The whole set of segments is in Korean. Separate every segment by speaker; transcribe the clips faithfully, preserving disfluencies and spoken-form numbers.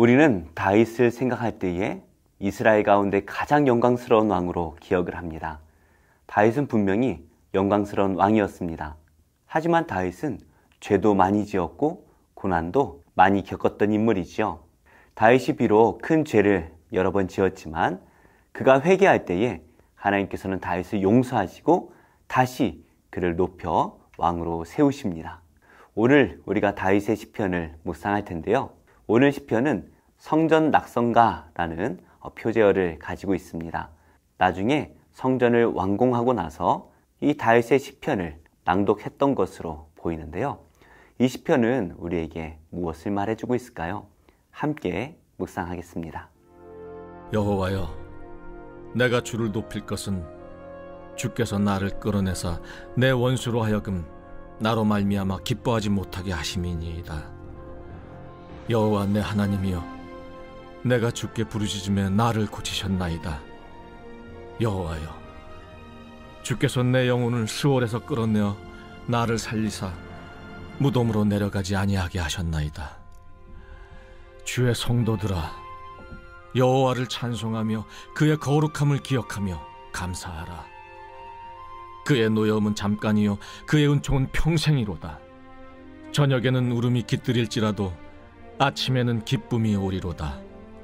Speaker 1: 우리는 다윗을 생각할 때에 이스라엘 가운데 가장 영광스러운 왕으로 기억을 합니다. 다윗은 분명히 영광스러운 왕이었습니다. 하지만 다윗은 죄도 많이 지었고 고난도 많이 겪었던 인물이지요. 다윗이 비록 큰 죄를 여러 번 지었지만 그가 회개할 때에 하나님께서는 다윗을 용서하시고 다시 그를 높여 왕으로 세우십니다. 오늘 우리가 다윗의 시편을 묵상할 텐데요. 오늘 시편은 성전 낙성가라는 표제어를 가지고 있습니다. 나중에 성전을 완공하고 나서 이 다윗의 시편을 낭독했던 것으로 보이는데요. 이 시편은 우리에게 무엇을 말해주고 있을까요? 함께 묵상하겠습니다.
Speaker 2: 여호와여, 내가 주를 높일 것은 주께서 나를 끌어내사 내 원수로 하여금 나로 말미암아 기뻐하지 못하게 하심이니이다. 여호와 내 하나님이여, 내가 주께 부르짖음에 나를 고치셨나이다. 여호와여, 주께서 내 영혼을 스올에서 끌어내어 나를 살리사 무덤으로 내려가지 아니하게 하셨나이다. 주의 성도들아, 여호와를 찬송하며 그의 거룩함을 기억하며 감사하라. 그의 노여움은 잠깐이요 그의 은총은 평생이로다. 저녁에는 울음이 깃들일지라도 아침에는 기쁨이 오리로다.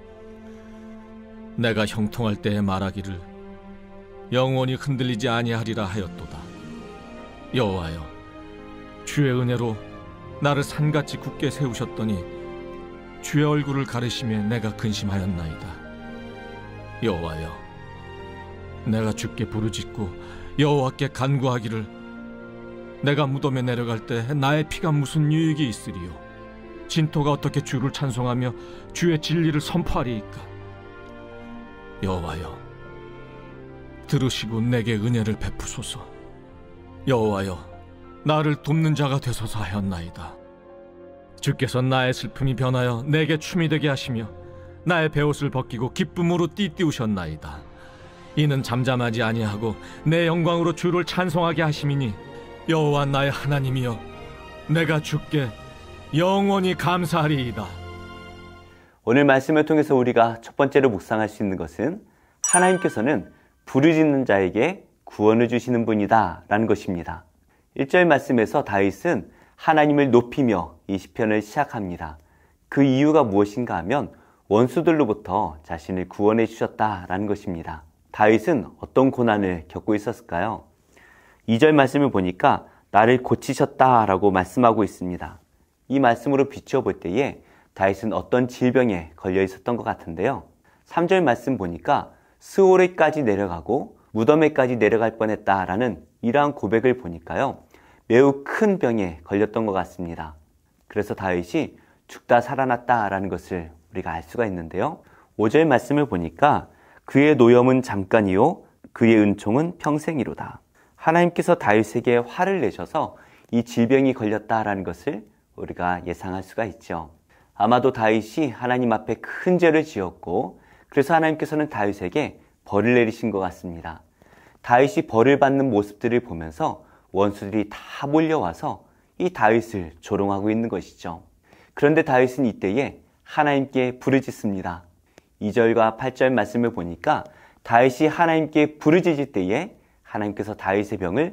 Speaker 2: 내가 형통할 때에 말하기를 영원히 흔들리지 아니하리라 하였도다. 여호와여, 주의 은혜로 나를 산같이 굳게 세우셨더니 주의 얼굴을 가리심에 내가 근심하였나이다. 여호와여, 내가 주께 부르짖고 여호와께 간구하기를 내가 무덤에 내려갈 때 나의 피가 무슨 유익이 있으리요? 진토가 어떻게 주를 찬송하며 주의 진리를 선포하리이까? 여호와여, 들으시고 내게 은혜를 베푸소서. 여호와여, 나를 돕는 자가 되소서 하였나이다. 주께서 나의 슬픔이 변하여 내게 춤이 되게 하시며 나의 베옷을 벗기고 기쁨으로 띠띠우셨나이다. 이는 잠잠하지 아니하고 내 영광으로 주를 찬송하게 하심이니 여호와 나의 하나님이여, 내가 주께 영원히 감사하리이다.
Speaker 1: 오늘 말씀을 통해서 우리가 첫 번째로 묵상할 수 있는 것은 하나님께서는 부르짖는 자에게 구원을 주시는 분이다 라는 것입니다. 일 절 말씀에서 다윗은 하나님을 높이며 이 시편을 시작합니다. 그 이유가 무엇인가 하면 원수들로부터 자신을 구원해 주셨다라는 것입니다. 다윗은 어떤 고난을 겪고 있었을까요? 이 절 말씀을 보니까 나를 고치셨다라고 말씀하고 있습니다. 이 말씀으로 비추어 볼 때에 다윗은 어떤 질병에 걸려 있었던 것 같은데요. 삼 절 말씀 보니까 스올에까지 내려가고 무덤에까지 내려갈 뻔했다라는 이러한 고백을 보니까요, 매우 큰 병에 걸렸던 것 같습니다. 그래서 다윗이 죽다 살아났다라는 것을 우리가 알 수가 있는데요. 오 절 말씀을 보니까 그의 노염은 잠깐이요 그의 은총은 평생이로다. 하나님께서 다윗에게 화를 내셔서 이 질병이 걸렸다라는 것을 우리가 예상할 수가 있죠. 아마도 다윗이 하나님 앞에 큰 죄를 지었고 그래서 하나님께서는 다윗에게 벌을 내리신 것 같습니다. 다윗이 벌을 받는 모습들을 보면서 원수들이 다 몰려와서 이 다윗을 조롱하고 있는 것이죠. 그런데 다윗은 이때에 하나님께 부르짖습니다. 이 절과 팔 절 말씀을 보니까 다윗이 하나님께 부르짖을 때에 하나님께서 다윗의 병을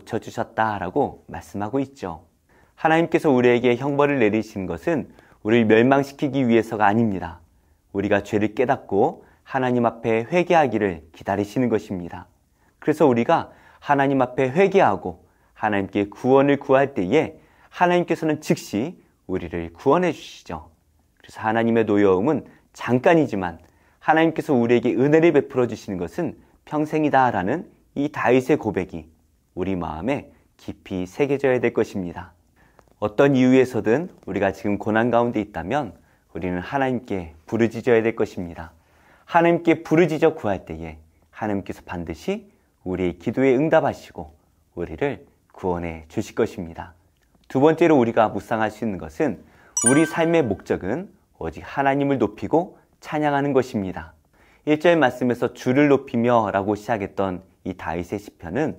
Speaker 1: 고쳐주셨다라고 말씀하고 있죠. 하나님께서 우리에게 형벌을 내리신 것은 우리를 멸망시키기 위해서가 아닙니다. 우리가 죄를 깨닫고 하나님 앞에 회개하기를 기다리시는 것입니다. 그래서 우리가 하나님 앞에 회개하고 하나님께 구원을 구할 때에 하나님께서는 즉시 우리를 구원해 주시죠. 그래서 하나님의 노여움은 잠깐이지만 하나님께서 우리에게 은혜를 베풀어 주시는 것은 평생이다라는 이 다윗의 고백이 우리 마음에 깊이 새겨져야 될 것입니다. 어떤 이유에서든 우리가 지금 고난 가운데 있다면 우리는 하나님께 부르짖어야 될 것입니다. 하나님께 부르짖어 구할 때에 하나님께서 반드시 우리의 기도에 응답하시고 우리를 구원해 주실 것입니다. 두 번째로 우리가 묵상할 수 있는 것은 우리 삶의 목적은 오직 하나님을 높이고 찬양하는 것입니다. 일 절 말씀에서 주를 높이며 라고 시작했던 이 다윗의 시편은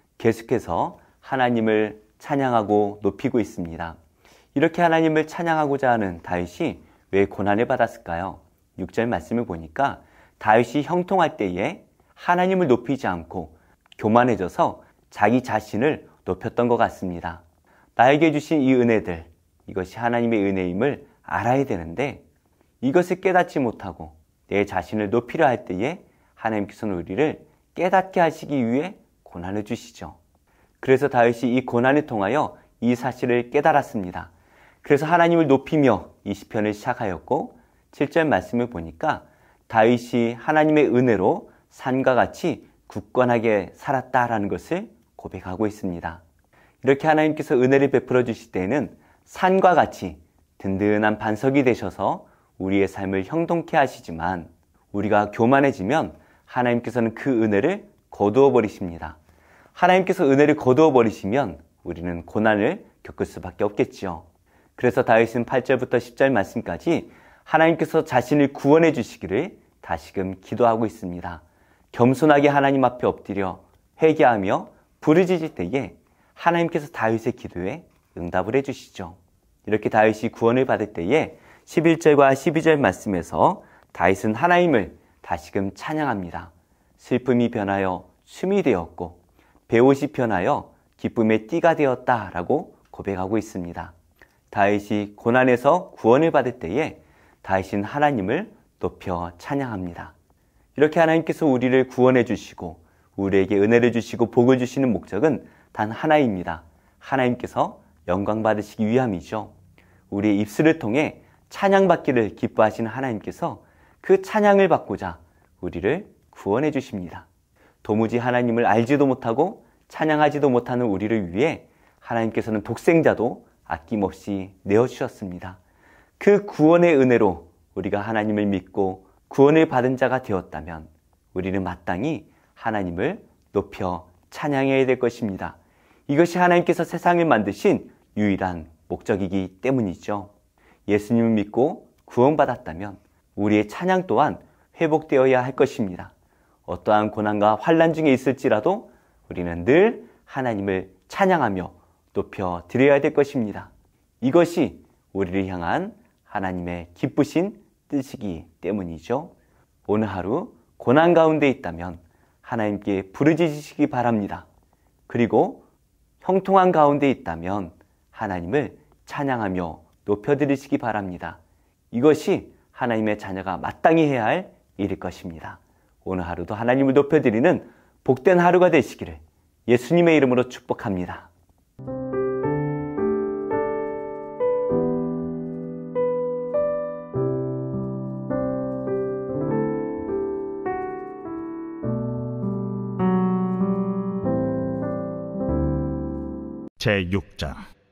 Speaker 1: 계속해서 하나님을 찬양하고 높이고 있습니다. 이렇게 하나님을 찬양하고자 하는 다윗이 왜 고난을 받았을까요? 육 절 말씀을 보니까 다윗이 형통할 때에 하나님을 높이지 않고 교만해져서 자기 자신을 높였던 것 같습니다. 나에게 주신 이 은혜들, 이것이 하나님의 은혜임을 알아야 되는데 이것을 깨닫지 못하고 내 자신을 높이려 할 때에 하나님께서는 우리를 깨닫게 하시기 위해 고난을 주시죠. 그래서 다윗이 이 고난을 통하여 이 사실을 깨달았습니다. 그래서 하나님을 높이며 이 시편을 시작하였고 칠 절 말씀을 보니까 다윗이 하나님의 은혜로 산과 같이 굳건하게 살았다라는 것을 고백하고 있습니다. 이렇게 하나님께서 은혜를 베풀어 주실 때에는 산과 같이 든든한 반석이 되셔서 우리의 삶을 형통케 하시지만 우리가 교만해지면 하나님께서는 그 은혜를 거두어 버리십니다. 하나님께서 은혜를 거두어 버리시면 우리는 고난을 겪을 수밖에 없겠지요. 그래서 다윗은 팔 절부터 십 절 말씀까지 하나님께서 자신을 구원해 주시기를 다시금 기도하고 있습니다. 겸손하게 하나님 앞에 엎드려 회개하며 부르짖을 때에 하나님께서 다윗의 기도에 응답을 해주시죠. 이렇게 다윗이 구원을 받을 때에 십일 절과 십이 절 말씀에서 다윗은 하나님을 다시금 찬양합니다. 슬픔이 변하여 춤이 되었고 배옷이 변하여 기쁨의 띠가 되었다라고 고백하고 있습니다. 다윗이 고난에서 구원을 받을 때에 다윗은 하나님을 높여 찬양합니다. 이렇게 하나님께서 우리를 구원해 주시고 우리에게 은혜를 주시고 복을 주시는 목적은 단 하나입니다. 하나님께서 영광 받으시기 위함이죠. 우리의 입술을 통해 찬양받기를 기뻐하시는 하나님께서 그 찬양을 받고자 우리를 구원해 주십니다. 도무지 하나님을 알지도 못하고 찬양하지도 못하는 우리를 위해 하나님께서는 독생자도 아낌없이 내어주셨습니다. 그 구원의 은혜로 우리가 하나님을 믿고 구원을 받은 자가 되었다면 우리는 마땅히 하나님을 높여 찬양해야 될 것입니다. 이것이 하나님께서 세상을 만드신 유일한 목적이기 때문이죠. 예수님을 믿고 구원받았다면 우리의 찬양 또한 회복되어야 할 것입니다. 어떠한 고난과 환난 중에 있을지라도 우리는 늘 하나님을 찬양하며 높여 드려야 될 것입니다. 이것이 우리를 향한 하나님의 기쁘신 뜻이기 때문이죠. 오늘 하루 고난 가운데 있다면 하나님께 부르짖으시기 바랍니다. 그리고 형통한 가운데 있다면 하나님을 찬양하며 높여드리시기 바랍니다. 이것이 하나님의 자녀가 마땅히 해야 할 일일 것입니다. 오늘 하루도 하나님을 높여드리는 복된 하루가 되시기를 예수님의 이름으로 축복합니다.
Speaker 3: 제육 장.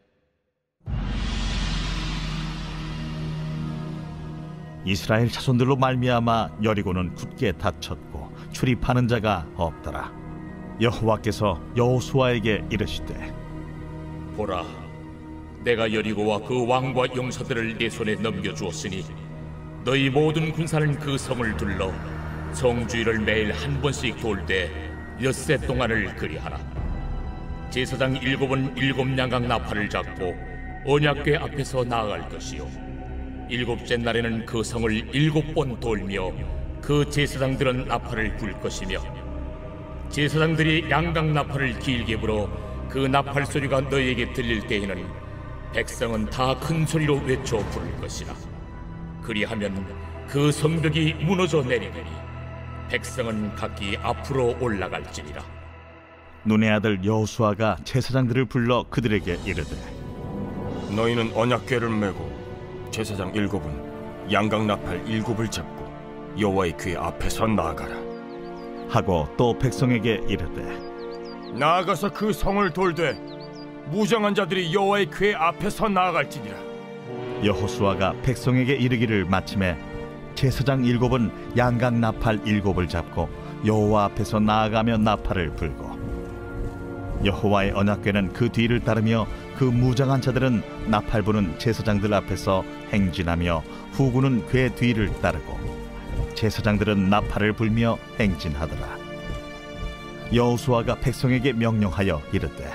Speaker 3: 이스라엘 자손들로 말미암아 여리고는 굳게 닫혔고 출입하는 자가 없더라. 여호와께서 여호수아에게 이르시되
Speaker 4: 보라, 내가 여리고와 그 왕과 용사들을 네 손에 넘겨주었으니 너희 모든 군사는 그 성을 둘러 성주위를 매일 한 번씩 돌되 엿새 동안을 그리하라. 제사장 일곱은 일곱 양각 나팔을 잡고 언약궤 앞에서 나아갈 것이요 일곱째 날에는 그 성을 일곱 번 돌며 그 제사장들은 나팔을 불 것이며 제사장들이 양각 나팔을 길게 불어 그 나팔 소리가 너희에게 들릴 때에는 백성은 다 큰 소리로 외쳐 부를 것이라. 그리하면 그 성벽이 무너져 내리리니 백성은 각기 앞으로 올라갈지니라.
Speaker 3: 눈의 아들 여호수아가 제사장들을 불러 그들에게 이르되
Speaker 5: 너희는 언약궤를 메고 제사장 일곱은 양각 나팔 일곱을 잡고 여호와의 궤 앞에서 나아가라
Speaker 3: 하고 또 백성에게 이르되
Speaker 5: 나아가서 그 성을 돌되 무장한 자들이 여호와의 궤 앞에서 나아갈지니라.
Speaker 3: 여호수아가 백성에게 이르기를 마침에 제사장 일곱은 양각 나팔 일곱을 잡고 여호와 앞에서 나아가며 나팔을 불고 여호와의 언약궤는 그 뒤를 따르며 그 무장한 자들은 나팔 부는 제사장들 앞에서 행진하며 후군은 궤 뒤를 따르고 제사장들은 나팔을 불며 행진하더라. 여호수아가 백성에게 명령하여 이르되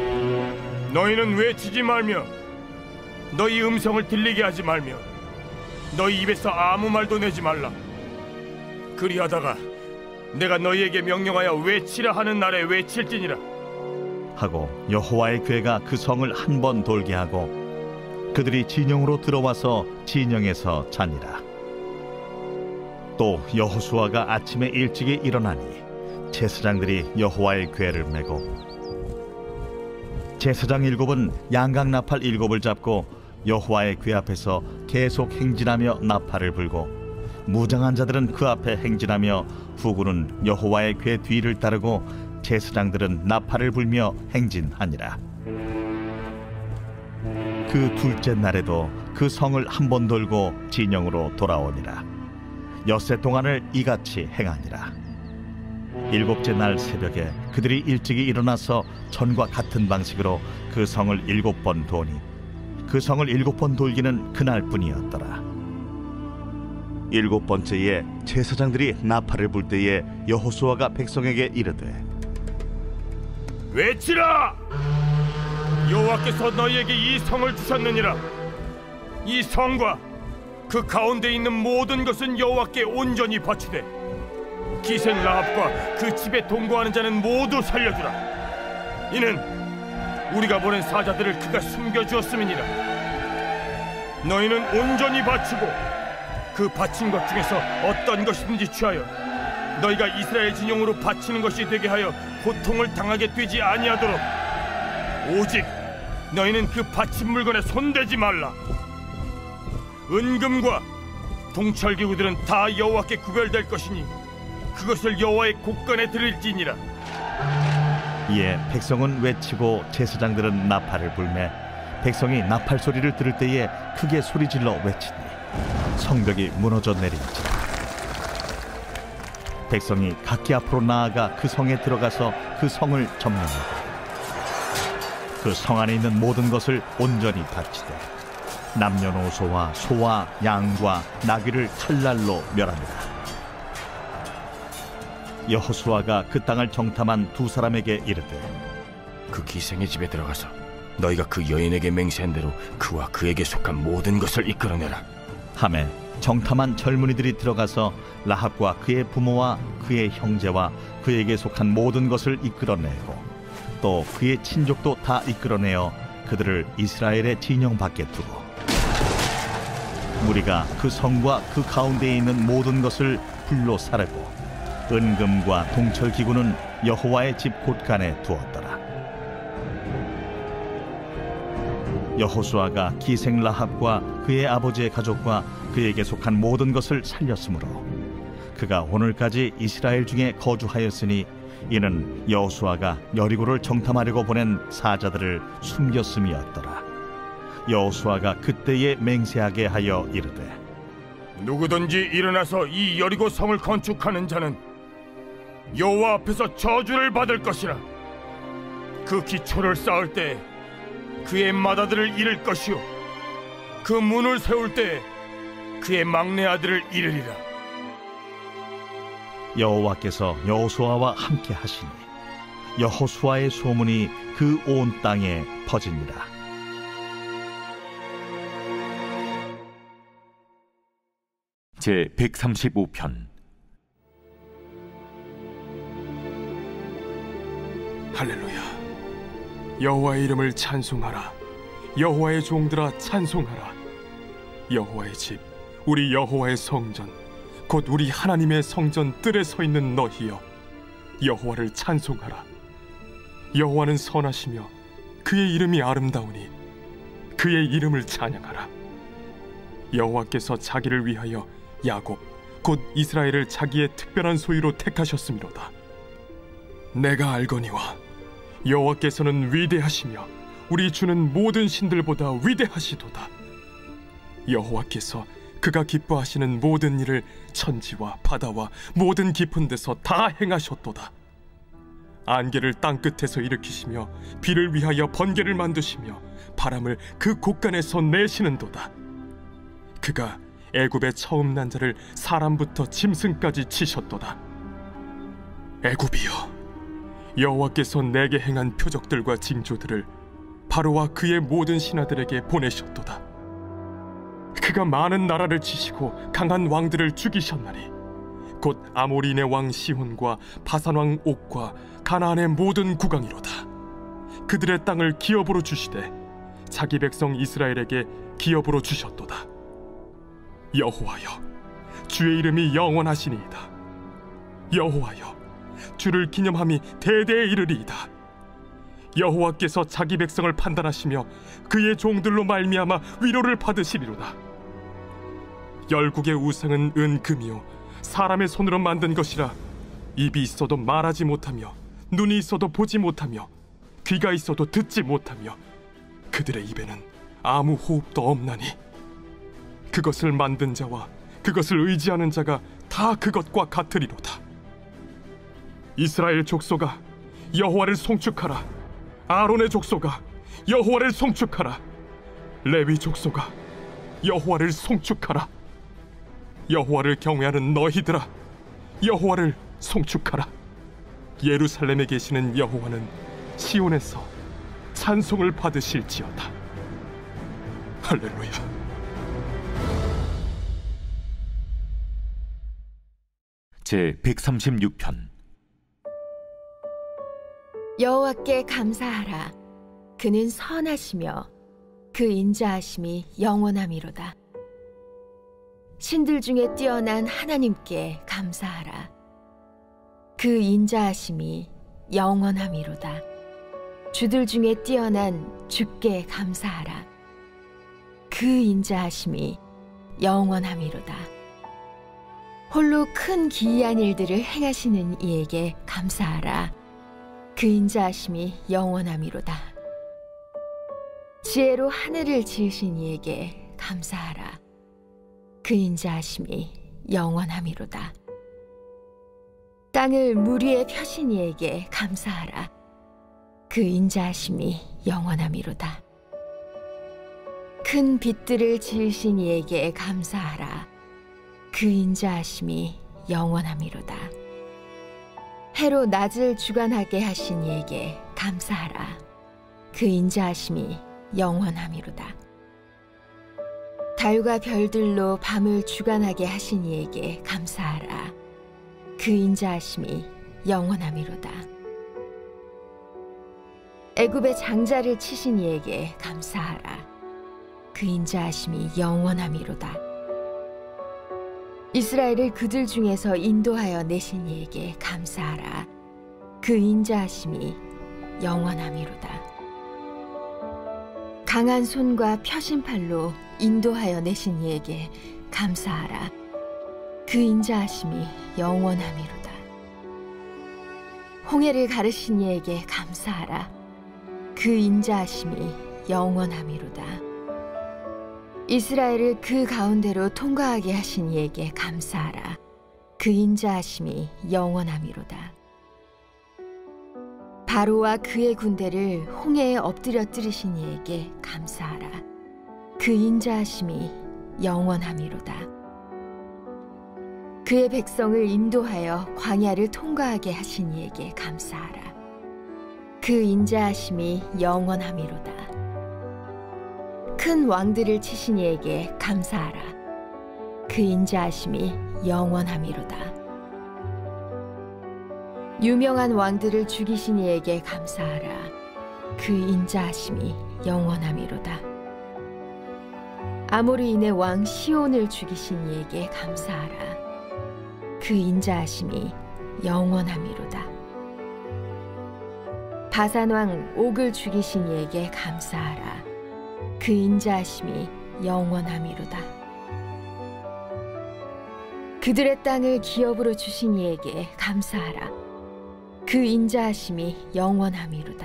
Speaker 5: 너희는 외치지 말며 너희 음성을 들리게 하지 말며 너희 입에서 아무 말도 내지 말라. 그리하다가 내가 너희에게 명령하여 외치라 하는 날에 외칠지니라
Speaker 3: 하고 여호와의 괴가 그 성을 한 번 돌게 하고 그들이 진영으로 들어와서 진영에서 자니라. 또 여호수아가 아침에 일찍이 일어나니 제사장들이 여호와의 괴를 메고 제사장 일곱은 양각 나팔 일곱을 잡고 여호와의 괴 앞에서 계속 행진하며 나팔을 불고 무장한 자들은 그 앞에 행진하며 후군은 여호와의 괴 뒤를 따르고 제사장들은 나팔을 불며 행진하니라. 그 둘째 날에도 그 성을 한 번 돌고 진영으로 돌아오니라. 엿새 동안을 이같이 행하니라. 일곱째 날 새벽에 그들이 일찍이 일어나서 전과 같은 방식으로 그 성을 일곱 번 도니 그 성을 일곱 번 돌기는 그날뿐이었더라. 일곱 번째에 제사장들이 나팔을 불 때에 여호수아가 백성에게 이르되
Speaker 5: 외치라! 여호와께서 너희에게 이 성을 주셨느니라. 이 성과 그 가운데 있는 모든 것은 여호와께 온전히 바치되 기생 라합과 그 집에 동거하는 자는 모두 살려주라. 이는 우리가 보낸 사자들을 그가 숨겨주었음이니라. 너희는 온전히 바치고 그 바친 것 중에서 어떤 것이든지 취하여 너희가 이스라엘 진영으로 바치는 것이 되게 하여 고통을 당하게 되지 아니하도록 오직 너희는 그 바친 물건에 손대지 말라. 은금과 동철기구들은 다 여호와께 구별될 것이니 그것을 여호와의 곳간에 드릴지니라.
Speaker 3: 이에 백성은 외치고 제사장들은 나팔을 불매 백성이 나팔 소리를 들을 때에 크게 소리질러 외치니 성벽이 무너져 내린지라. 백성이 각기 앞으로 나아가 그 성에 들어가서 그 성을 점령하고 그 성 안에 있는 모든 것을 온전히 바치되 남녀노소와 소와 양과 나귀를 칼날로 멸하니라. 여호수아가 그 땅을 정탐한 두 사람에게 이르되
Speaker 5: 그 기생의 집에 들어가서 너희가 그 여인에게 맹세한 대로 그와 그에게 속한 모든 것을 이끌어내라
Speaker 3: 하매 정탐한 젊은이들이 들어가서 라합과 그의 부모와 그의 형제와 그에게 속한 모든 것을 이끌어내고 또 그의 친족도 다 이끌어내어 그들을 이스라엘의 진영 밖에 두고 무리가 그 성과 그 가운데에 있는 모든 것을 불로 사르고 은금과 동철기구는 여호와의 집 곳간에 두었더라. 여호수아가 기생 라합과 그의 아버지의 가족과 그에게 속한 모든 것을 살렸으므로 그가 오늘까지 이스라엘 중에 거주하였으니 이는 여호수아가 여리고를 정탐하려고 보낸 사자들을 숨겼음이었더라. 여호수아가 그때에 맹세하게 하여 이르되
Speaker 5: 누구든지 일어나서 이 여리고 성을 건축하는 자는 여호와 앞에서 저주를 받을 것이라. 그 기초를 쌓을 때 그의 맏아들을 잃을 것이요 그 문을 세울 때 그의 막내 아들을 잃으리라.
Speaker 3: 여호와께서 여호수아와 함께 하시니 여호수아의 소문이 그 온 땅에 퍼지니라.
Speaker 6: 제백삼십오 편
Speaker 7: 할렐루야. 여호와의 이름을 찬송하라. 여호와의 종들아 찬송하라. 여호와의 집, 우리 여호와의 성전, 곧 우리 하나님의 성전 뜰에 서 있는 너희여, 여호와를 찬송하라. 여호와는 선하시며 그의 이름이 아름다우니 그의 이름을 찬양하라. 여호와께서 자기를 위하여 야곱 곧 이스라엘을 자기의 특별한 소유로 택하셨음이로다. 내가 알거니와 여호와께서는 위대하시며 우리 주는 모든 신들보다 위대하시도다. 여호와께서 그가 기뻐하시는 모든 일을 천지와 바다와 모든 깊은 데서 다 행하셨도다. 안개를 땅끝에서 일으키시며 비를 위하여 번개를 만드시며 바람을 그 곳간에서 내시는도다. 그가 애굽의 처음 난 자를 사람부터 짐승까지 치셨도다. 애굽이여, 여호와께서 내게 행한 표적들과 징조들을 바로와 그의 모든 신하들에게 보내셨도다. 그가 많은 나라를 치시고 강한 왕들을 죽이셨나니 곧 아모리인의 왕 시혼과 바산 왕 옥과 가나안의 모든 국왕이로다. 그들의 땅을 기업으로 주시되 자기 백성 이스라엘에게 기업으로 주셨도다. 여호와여, 주의 이름이 영원하시니이다. 여호와여, 주를 기념함이 대대에 이르리이다. 여호와께서 자기 백성을 판단하시며 그의 종들로 말미암아 위로를 받으시리로다. 열국의 우상은 은금이요 사람의 손으로 만든 것이라 입이 있어도 말하지 못하며 눈이 있어도 보지 못하며 귀가 있어도 듣지 못하며 그들의 입에는 아무 호흡도 없나니 그것을 만든 자와 그것을 의지하는 자가 다 그것과 같으리로다. 이스라엘 족속아, 여호와를 송축하라. 아론의 족속아, 여호와를 송축하라. 레위 족속아, 여호와를 송축하라. 여호와를 경외하는 너희들아, 여호와를 송축하라. 예루살렘에 계시는 여호와는 시온에서 찬송을 받으실지어다. 할렐루야.
Speaker 3: 제백삼십육 편.
Speaker 6: 여호와께 감사하라. 그는 선하시며 그 인자하심이 영원함이로다. 신들 중에 뛰어난 하나님께 감사하라. 그 인자하심이 영원함이로다. 주들 중에 뛰어난 주께 감사하라. 그 인자하심이 영원함이로다. 홀로 큰 기이한 일들을 행하시는 이에게 감사하라. 그 인자하심이 영원함이로다. 지혜로 하늘을 지으신 이에게 감사하라. 그 인자하심이 영원함이로다. 땅을 물 위에 펴신 이에게 감사하라. 그 인자하심이 영원함이로다. 큰 빛들을 지으신 이에게 감사하라. 그 인자하심이 영원함이로다. 해로 낮을 주관하게 하신 이에게 감사하라. 그 인자하심이 영원함이로다. 달과 별들로 밤을 주관하게 하신 이에게 감사하라. 그 인자하심이 영원함이로다. 애굽의 장자를 치신 이에게 감사하라. 그 인자하심이 영원함이로다. 이스라엘을 그들 중에서 인도하여 내신 이에게 감사하라. 그 인자하심이 영원함이로다. 강한 손과 펴신 팔로 인도하여 내신 이에게 감사하라. 그 인자하심이 영원함이로다. 홍해를 가르신 이에게 감사하라. 그 인자하심이 영원함이로다. 이스라엘을 그 가운데로 통과하게 하신 이에게 감사하라. 그 인자하심이 영원함이로다. 바로와 그의 군대를 홍해에 엎드려뜨리신 이에게 감사하라. 그 인자하심이 영원함이로다. 그의 백성을 인도하여 광야를 통과하게 하신 이에게 감사하라. 그 인자하심이 영원함이로다. 큰 왕들을 치신 이에게 감사하라. 그 인자하심이 영원함이로다. 유명한 왕들을 죽이신 이에게 감사하라. 그 인자하심이 영원함이로다. 아모리인의 왕 시온을 죽이신 이에게 감사하라. 그 인자하심이 영원함이로다. 바산 왕 옥을 죽이신 이에게 감사하라. 그 인자하심이 영원함이로다. 그들의 땅을 기업으로 주신 이에게 감사하라. 그 인자하심이 영원함이로다.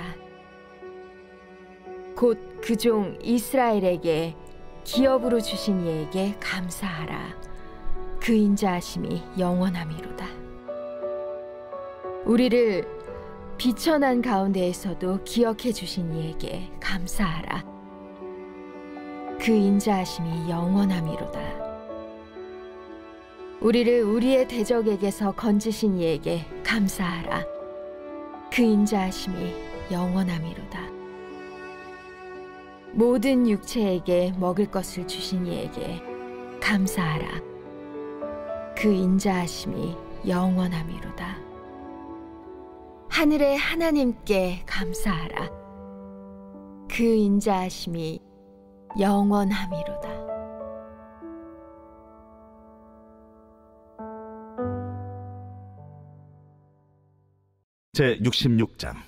Speaker 6: 곧 그 종 이스라엘에게 기업으로 주신 이에게 감사하라. 그 인자하심이 영원함이로다. 우리를 비천한 가운데에서도 기억해 주신 이에게 감사하라. 그 인자하심이 영원함이로다. 우리를 우리의 대적에게서 건지신 이에게 감사하라. 그 인자하심이 영원함이로다. 모든 육체에게 먹을 것을 주신 이에게 감사하라. 그 인자하심이 영원함이로다. 하늘의 하나님께 감사하라. 그 인자하심이 영원함이로다.
Speaker 3: 제육십육 장.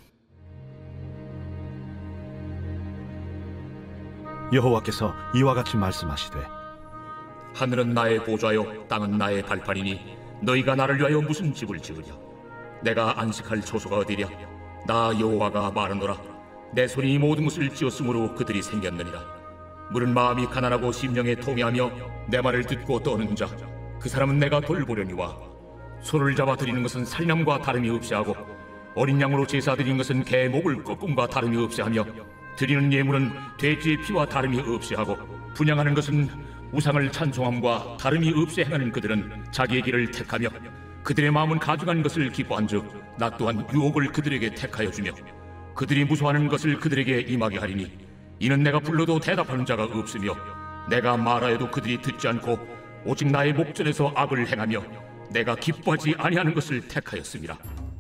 Speaker 3: 여호와께서 이와 같이 말씀하시되,
Speaker 4: 하늘은 나의 보좌요 땅은 나의 발판이니 너희가 나를 위하여 무슨 집을 지으랴? 내가 안식할 초소가 어디랴? 나 여호와가 말하노라. 내 손이 이 모든 것을 지었으므로 그들이 생겼느니라. 물은 마음이 가난하고 심령에 통회하며 내 말을 듣고 떠는 자, 그 사람은 내가 돌보려니와 소를 잡아 드리는 것은 살림과 다름이 없이 하고 어린 양으로 제사 드리는 것은 개 목을 꺾음과 다름이 없이 하며 드리는 예물은 돼지의 피와 다름이 없이 하고 분향하는 것은 우상을 찬송함과 다름이 없이 행하는 그들은 자기의 길을 택하며 그들의 마음은 가증한 것을 기뻐한즉 나 또한 유혹을 그들에게 택하여 주며 그들이 무소하는 것을 그들에게 임하게 하리니 이는 내가 불러도 대답하는 자가 없으며 내가 말하여도 그들이 듣지 않고 오직 나의 목전에서 악을 행하며 내가 기뻐하지 아니하는 것을 택하였습니다.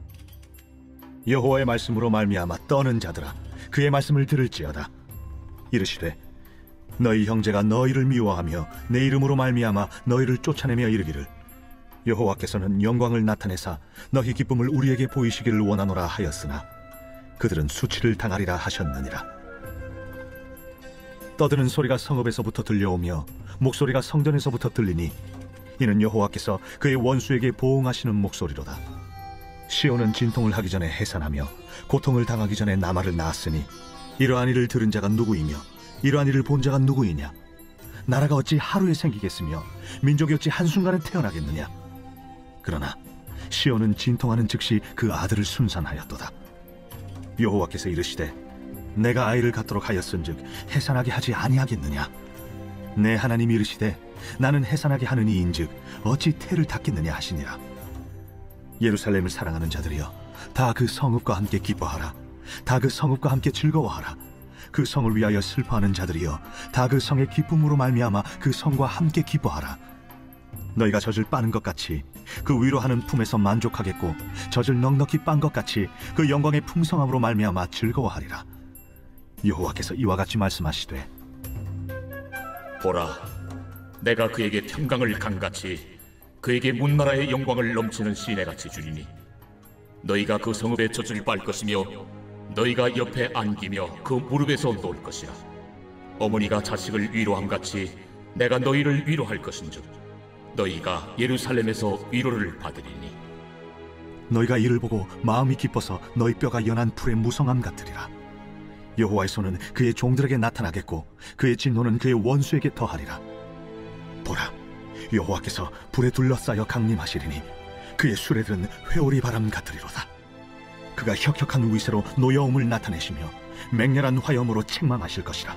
Speaker 3: 여호와의 말씀으로 말미암아 떠는 자들아, 그의 말씀을 들을지어다. 이르시되 너희 형제가 너희를 미워하며 내 이름으로 말미암아 너희를 쫓아내며 이르기를 여호와께서는 영광을 나타내사 너희 기쁨을 우리에게 보이시기를 원하노라 하였으나 그들은 수치를 당하리라 하셨느니라. 떠드는 소리가 성읍에서부터 들려오며 목소리가 성전에서부터 들리니 이는 여호와께서 그의 원수에게 보응하시는 목소리로다. 시온은 진통을 하기 전에 해산하며 고통을 당하기 전에 나말을 낳았으니 이러한 일을 들은 자가 누구이며 이러한 일을 본 자가 누구이냐? 나라가 어찌 하루에 생기겠으며 민족이 어찌 한순간에 태어나겠느냐? 그러나 시온은 진통하는 즉시 그 아들을 순산하였도다. 여호와께서 이르시되 내가 아이를 갖도록 하였은즉 해산하게 하지 아니하겠느냐? 내 하나님이 이르시되 나는 해산하게 하는 이인즉 어찌 태를 닫겠느냐 하시니라. 예루살렘을 사랑하는 자들이여, 다 그 성읍과 함께 기뻐하라. 다 그 성읍과 함께 즐거워하라. 그 성을 위하여 슬퍼하는 자들이여, 다 그 성의 기쁨으로 말미암아 그 성과 함께 기뻐하라. 너희가 젖을 빠는 것 같이 그 위로하는 품에서 만족하겠고 젖을 넉넉히 빤 것 같이 그 영광의 풍성함으로 말미암아 즐거워하리라. 여호와께서 이와 같이 말씀하시되,
Speaker 4: 보라, 내가 그에게 평강을 강같이 그에게 문나라의 영광을 넘치는 시내같이 주리니 너희가 그 성읍의 젖을 빨 것이며 너희가 옆에 안기며 그 무릎에서 놓을 것이라. 어머니가 자식을 위로함같이 내가 너희를 위로할 것인즉 너희가 예루살렘에서 위로를 받으리니
Speaker 3: 너희가 이를 보고 마음이 기뻐서 너희 뼈가 연한 풀의 무성함 같으리라. 여호와의 손은 그의 종들에게 나타나겠고 그의 진노는 그의 원수에게 더하리라. 보라, 여호와께서 불에 둘러싸여 강림하시리니 그의 수레들은 회오리 바람 같으리로다. 그가 혁혁한 위세로 노여움을 나타내시며 맹렬한 화염으로 책망하실 것이라.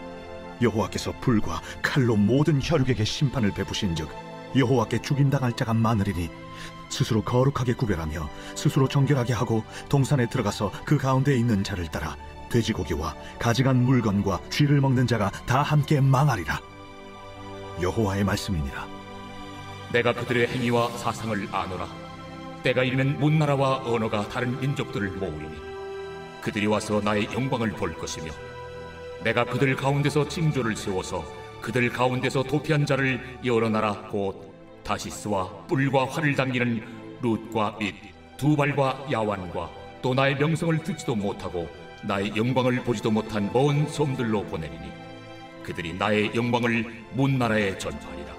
Speaker 3: 여호와께서 불과 칼로 모든 혈육에게 심판을 베푸신즉 여호와께 죽임당할 자가 많으리니 스스로 거룩하게 구별하며 스스로 정결하게 하고 동산에 들어가서 그 가운데 있는 자를 따라 돼지고기와 가증한 물건과 쥐를 먹는 자가 다 함께 망하리라. 여호와의 말씀이니라.
Speaker 4: 내가 그들의 행위와 사상을 아노라. 때가 이르면 문나라와 언어가 다른 민족들을 모으리니 그들이 와서 나의 영광을 볼 것이며 내가 그들 가운데서 징조를 세워서 그들 가운데서 도피한 자를 여러 나라 곧 다시스와 뿔과 활을 당기는 룻과 밋, 두발과 야완과 또 나의 명성을 듣지도 못하고 나의 영광을 보지도 못한 먼 섬들로 보내리니 그들이 나의 영광을 문나라에 전파하리라.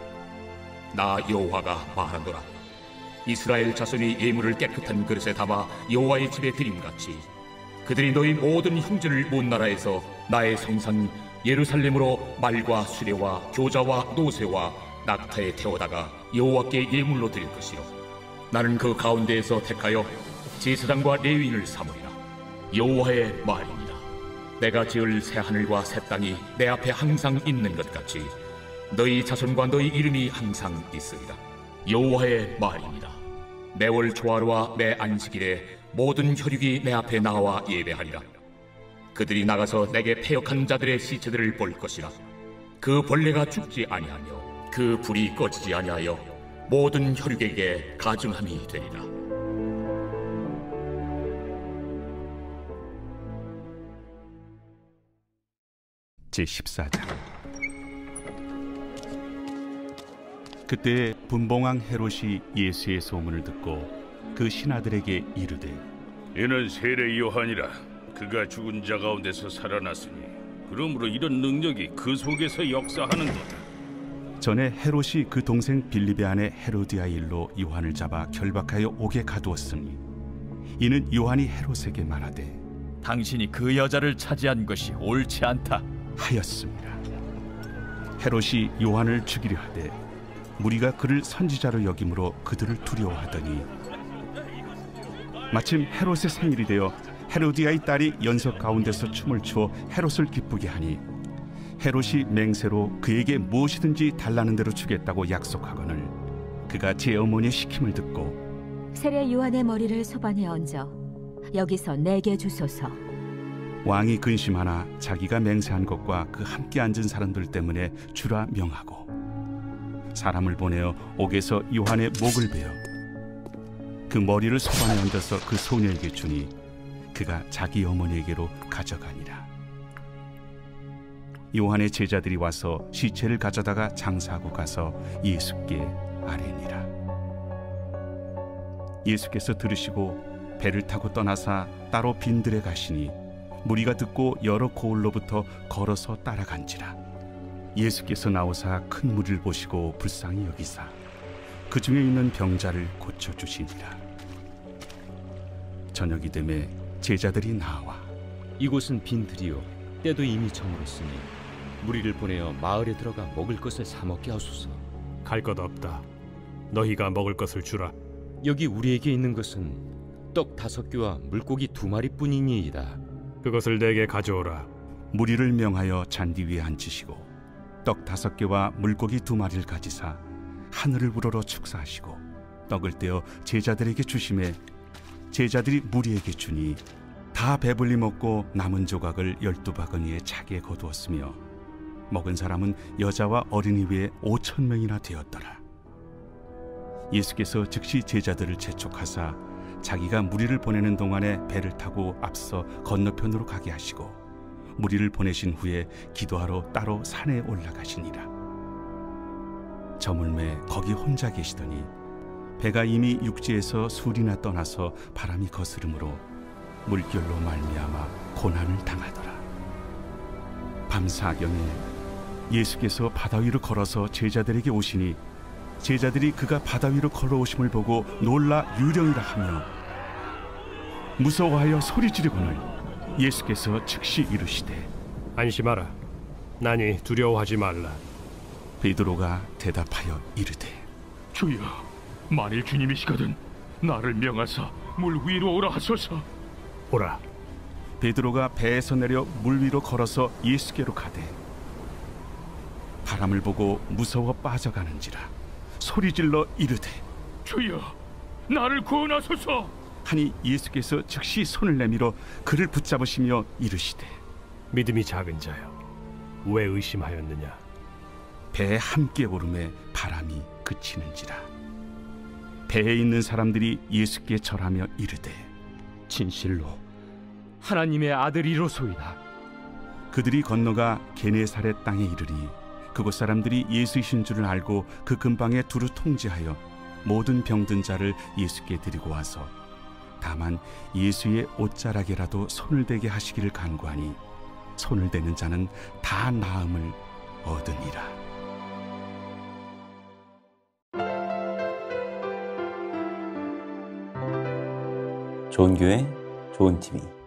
Speaker 4: 나 여호와가 말하노라. 이스라엘 자손이 예물을 깨끗한 그릇에 담아 여호와의 집에 드림같이 그들이 너희 모든 형제를 문나라에서 나의 성산 예루살렘으로 말과 수레와 교자와 노새와 낙타에 태워다가 여호와께 예물로 드릴 것이요 나는 그 가운데에서 택하여 제사장과 레위인을 삼으리라. 여호와의 말입니다. 내가 지을 새 하늘과 새 땅이 내 앞에 항상 있는 것 같이 너희 자손과 너희 이름이 항상 있으리라. 여호와의 말입니다. 매월 초하루와 매 안식일에 모든 혈육이 내 앞에 나와 예배하리라. 그들이 나가서 내게 패역한 자들의 시체들을 볼 것이라. 그 벌레가 죽지 아니하며 그 불이 꺼지지 아니하여 모든 혈육에게 가증함이 되리라.
Speaker 8: 제십사 장. 그때 분봉왕 헤롯이 예수의 소문을 듣고 그 신하들에게 이르되,
Speaker 9: 이는 세례 요한이라. 그가 죽은 자 가운데서 살아났으니 그러므로 이런 능력이 그 속에서 역사하는도다.
Speaker 8: 전에 헤롯이 그 동생 빌립의 아내 헤로디아 일로 요한을 잡아 결박하여 옥에 가두었으니, 이는 요한이 헤롯에게 말하되
Speaker 3: 당신이 그 여자를 차지한 것이 옳지 않다
Speaker 8: 하였습니다. 헤롯이 요한을 죽이려 하되 무리가 그를 선지자로 여김으로 그들을 두려워하더니, 마침 헤롯의 생일이 되어 헤로디아의 딸이 연석 가운데서 춤을 추어 헤롯을 기쁘게 하니, 헤롯이 맹세로 그에게 무엇이든지 달라는 대로 주겠다고 약속하거늘 그가 제 어머니의 시킴을 듣고
Speaker 10: 세례 요한의 머리를 소반에 얹어 여기서 내게 주소서.
Speaker 8: 왕이 근심하나 자기가 맹세한 것과 그 함께 앉은 사람들 때문에 주라 명하고 사람을 보내어 옥에서 요한의 목을 베어 그 머리를 소반에 얹어서 그 소녀에게 주니 그가 자기 어머니에게로 가져가니라. 요한의 제자들이 와서 시체를 가져다가 장사하고 가서 예수께 아뢰니라. 예수께서 들으시고 배를 타고 떠나사 따로 빈들에 가시니 무리가 듣고 여러 고을로부터 걸어서 따라간지라. 예수께서 나오사 큰 무리를 보시고 불쌍히 여기사 그 중에 있는 병자를 고쳐주시니라. 저녁이 되매 제자들이 나와
Speaker 11: 이곳은 빈들이요 때도 이미 저물었으니 무리를 보내어 마을에 들어가 먹을 것을 사 먹게 하소서.
Speaker 5: 갈 것 없다. 너희가 먹을 것을 주라.
Speaker 11: 여기 우리에게 있는 것은 떡 다섯 개와 물고기 두 마리뿐이니이다.
Speaker 5: 그것을 내게 가져오라.
Speaker 8: 무리를 명하여 잔디 위에 앉히시고 떡 다섯 개와 물고기 두 마리를 가지사 하늘을 우러러 축사하시고 떡을 떼어 제자들에게 주시매 제자들이 무리에게 주니 다 배불리 먹고 남은 조각을 열두 바구니에 차게 거두었으며 먹은 사람은 여자와 어린이 외에 오천 명이나 되었더라. 예수께서 즉시 제자들을 재촉하사 자기가 무리를 보내는 동안에 배를 타고 앞서 건너편으로 가게 하시고 무리를 보내신 후에 기도하러 따로 산에 올라가시니라. 저물매 거기 혼자 계시더니 배가 이미 육지에서 술이나 떠나서 바람이 거스름으로 물결로 말미암아 고난을 당하더라. 밤 사경에 예수께서 바다 위로 걸어서 제자들에게 오시니 제자들이 그가 바다 위로 걸어오심을 보고 놀라 유령이라 하며 무서워하여 소리 지르거늘 예수께서 즉시 이르시되
Speaker 5: 안심하라. 나니 두려워하지 말라.
Speaker 8: 베드로가 대답하여 이르되
Speaker 9: 주여, 만일 주님이시거든 나를 명하사 물 위로 오라 하소서.
Speaker 5: 오라.
Speaker 8: 베드로가 배에서 내려 물 위로 걸어서 예수께로 가되 바람을 보고 무서워 빠져가는지라 소리질러 이르되
Speaker 9: 주여, 나를 구원하소서
Speaker 8: 하니 예수께서 즉시 손을 내밀어 그를 붙잡으시며 이르시되
Speaker 5: 믿음이 작은 자여, 왜 의심하였느냐.
Speaker 8: 배에 함께 오름에 바람이 그치는지라. 배에 있는 사람들이 예수께 절하며 이르되
Speaker 11: 진실로 하나님의 아들이로소이다.
Speaker 8: 그들이 건너가 게네사렛 땅에 이르니 그곳 사람들이 예수이신 줄을 알고 그 근방에 두루 통제하여 모든 병든 자를 예수께 드리고 와서 다만 예수의 옷자락에라도 손을 대게 하시기를 간구하니 손을 대는 자는 다 나음을 얻으니라.
Speaker 1: 좋은 교회, 좋은 티비